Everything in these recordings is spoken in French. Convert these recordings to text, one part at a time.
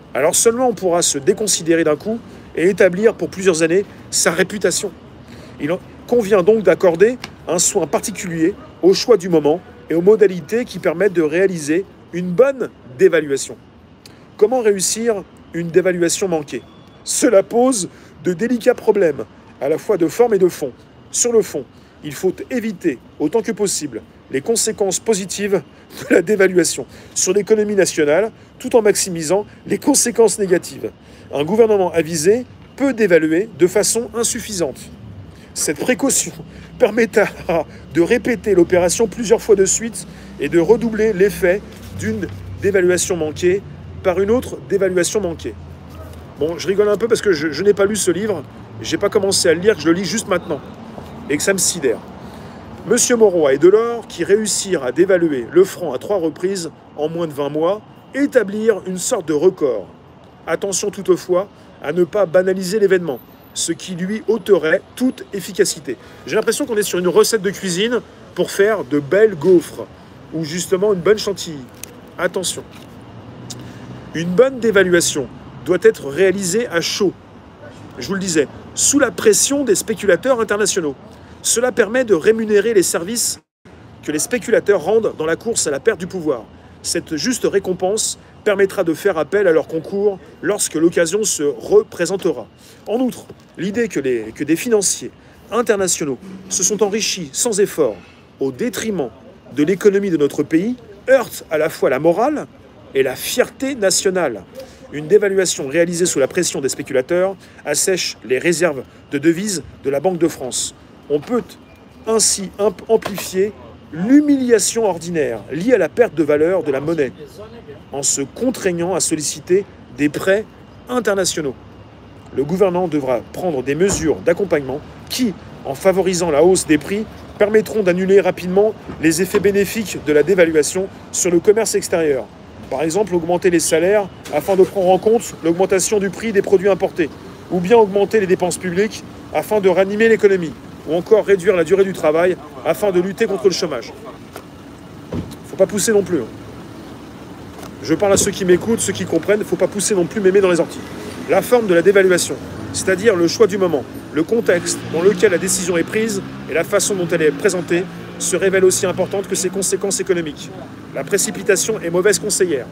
Alors seulement on pourra se déconsidérer d'un coup et établir pour plusieurs années sa réputation. Il convient donc d'accorder un soin particulier au choix du moment et aux modalités qui permettent de réaliser une bonne dévaluation. Comment réussir une dévaluation manquée? Cela pose de délicats problèmes, à la fois de forme et de fond. Sur le fond, il faut éviter autant que possible les conséquences positives de la dévaluation sur l'économie nationale, tout en maximisant les conséquences négatives. Un gouvernement avisé peut dévaluer de façon insuffisante. Cette précaution permettra de répéter l'opération plusieurs fois de suite et de redoubler l'effet d'une dévaluation manquée par une autre dévaluation manquée. Bon, je rigole un peu parce que je n'ai pas lu ce livre, je n'ai pas commencé à le lire, je le lis juste maintenant, et que ça me sidère. Monsieur Mauroy et Delors, qui réussirent à dévaluer le franc à 3 reprises en moins de 20 mois, établirent une sorte de record. Attention toutefois à ne pas banaliser l'événement, ce qui lui ôterait toute efficacité. J'ai l'impression qu'on est sur une recette de cuisine pour faire de belles gaufres, ou justement une bonne chantilly. Attention. Une bonne dévaluation doit être réalisée à chaud, je vous le disais, sous la pression des spéculateurs internationaux. Cela permet de rémunérer les services que les spéculateurs rendent dans la course à la perte du pouvoir. Cette juste récompense permettra de faire appel à leur concours lorsque l'occasion se représentera. En outre, l'idée que des financiers internationaux se sont enrichis sans effort au détriment de l'économie de notre pays heurte à la fois la morale et la fierté nationale. Une dévaluation réalisée sous la pression des spéculateurs assèche les réserves de devises de la Banque de France. On peut ainsi amplifier l'humiliation ordinaire liée à la perte de valeur de la monnaie en se contraignant à solliciter des prêts internationaux. Le gouvernement devra prendre des mesures d'accompagnement qui, en favorisant la hausse des prix, permettront d'annuler rapidement les effets bénéfiques de la dévaluation sur le commerce extérieur. Par exemple, augmenter les salaires afin de prendre en compte l'augmentation du prix des produits importés, ou bien augmenter les dépenses publiques afin de ranimer l'économie, ou encore réduire la durée du travail afin de lutter contre le chômage. Faut pas pousser non plus. Je parle à ceux qui m'écoutent, ceux qui comprennent, faut pas pousser non plus mémé dans les orties. La forme de la dévaluation, c'est-à-dire le choix du moment, le contexte dans lequel la décision est prise et la façon dont elle est présentée, se révèle aussi importante que ses conséquences économiques. La précipitation est mauvaise conseillère.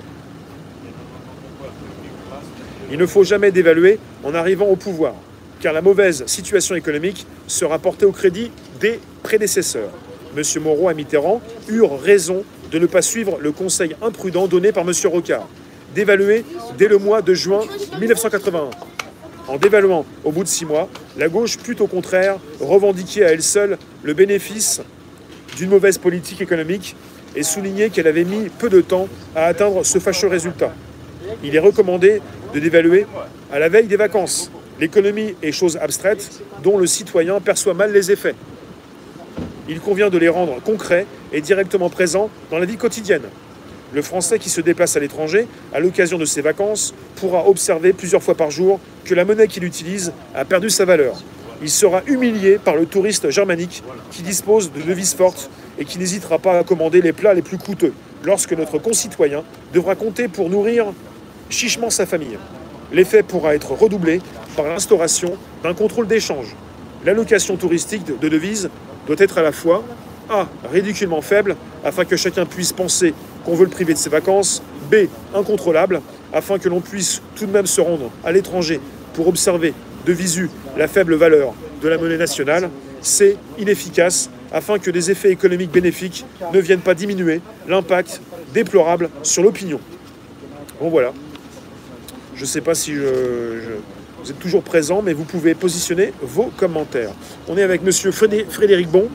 Il ne faut jamais dévaluer en arrivant au pouvoir, car la mauvaise situation économique sera portée au crédit des prédécesseurs. M. Mauroy et Mitterrand eurent raison de ne pas suivre le conseil imprudent donné par M. Rocard, d'évaluer dès le mois de juin 1981. En dévaluant au bout de 6 mois, la gauche put au contraire revendiquer à elle seule le bénéfice d'une mauvaise politique économique et souligner qu'elle avait mis peu de temps à atteindre ce fâcheux résultat. Il est recommandé de dévaluer à la veille des vacances. L'économie est chose abstraite dont le citoyen perçoit mal les effets. Il convient de les rendre concrets et directement présents dans la vie quotidienne. Le Français qui se déplace à l'étranger, à l'occasion de ses vacances, pourra observer plusieurs fois par jour que la monnaie qu'il utilise a perdu sa valeur. Il sera humilié par le touriste germanique qui dispose de devises fortes et qui n'hésitera pas à commander les plats les plus coûteux lorsque notre concitoyen devra compter pour nourrir chichement sa famille. L'effet pourra être redoublé par l'instauration d'un contrôle d'échange. L'allocation touristique de devises doit être à la fois A. ridiculement faible, afin que chacun puisse penser qu'on veut le priver de ses vacances, B. incontrôlable, afin que l'on puisse tout de même se rendre à l'étranger pour observer de visu la faible valeur de la monnaie nationale, C. inefficace, afin que des effets économiques bénéfiques ne viennent pas diminuer l'impact déplorable sur l'opinion. Bon voilà. Je ne sais pas si vous êtes toujours présent, mais vous pouvez positionner vos commentaires. On est avec monsieur Frédéric Bon.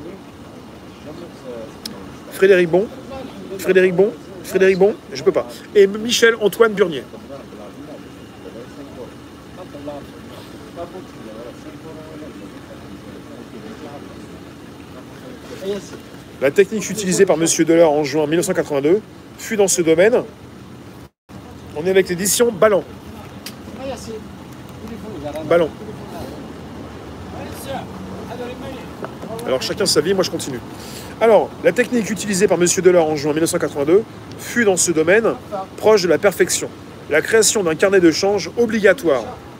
Frédéric Bon, je peux pas. Et Michel-Antoine Burnier. La technique utilisée par M. Delors en juin 1982 fut dans ce domaine. On est avec l'édition Ballon. Ballon. Alors chacun sa vie, moi je continue. Alors, la technique utilisée par M. Delors en juin 1982 fut dans ce domaine proche de la perfection. la création d'un carnet de change obligatoire